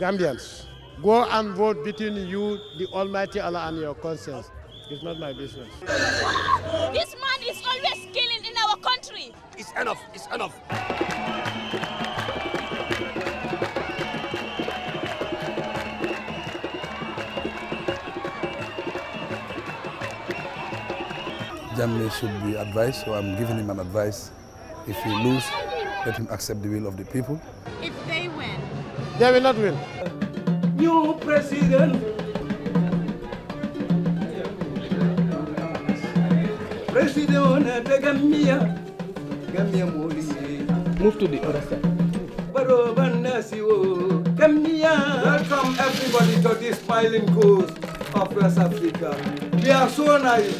Gambians, go and vote between you, the Almighty Allah, and your conscience. It's not my business. This man is always killing in our country. It's enough. It's enough. Jammeh should be advised, so I'm giving him an advice. If he loses, let him accept the will of the people. If they win, They will not win. New president. President of Gambia. Gambia move to the other side. Welcome everybody to this smiling coast of West Africa. We are so nice.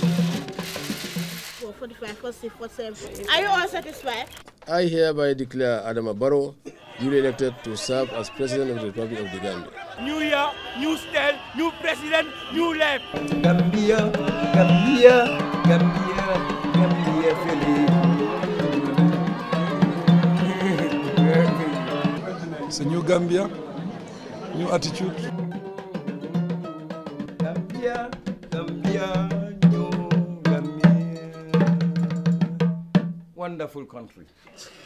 45, 46, 47. Are you all satisfied? I hereby declare Adama Barrow duly elected to serve as President of the Republic of the Gambia. New year, new style, new president, new life. Gambia, Gambia, Gambia, Gambia, It's a new Gambia, new attitude. Gambia, Gambia, new Gambia. Wonderful country.